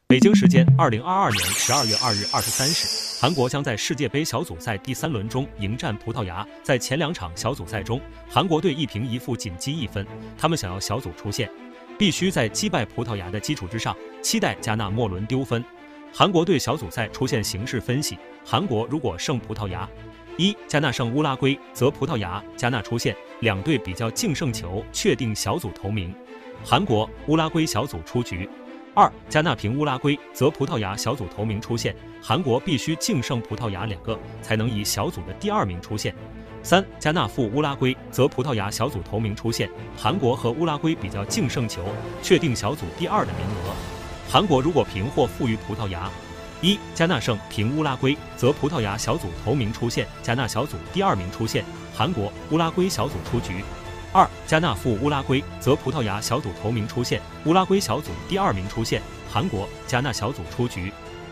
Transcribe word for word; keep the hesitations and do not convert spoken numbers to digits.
北京时间二零二二年十二月二日二十三时，韩国将在世界杯小组赛第三轮中迎战葡萄牙。在前两场小组赛中，韩国队一平一负仅积一分，他们想要小组出线，必须在击败葡萄牙的基础之上，期待加纳末轮丢分。韩国队小组赛出现形势分析：韩国如果胜葡萄牙，一加纳胜乌拉圭，则葡萄牙、加纳出线，两队比较净胜球，确定小组头名。韩国、乌拉圭小组出局。二加纳平乌拉圭，则葡萄牙小组头名出现，韩国必须净胜葡萄牙两个，才能以小组的第二名出现。三加纳负乌拉圭，则葡萄牙小组头名出现，韩国和乌拉圭比较净胜球，确定小组第二的名额。韩国如果平或负于葡萄牙，一加纳胜平乌拉圭，则葡萄牙小组头名出现，加纳小组第二名出现，韩国、乌拉圭小组出局。二加纳负乌拉圭，则葡萄牙小组头名出现，乌拉圭小组第二名出现，韩国、加纳小组出局。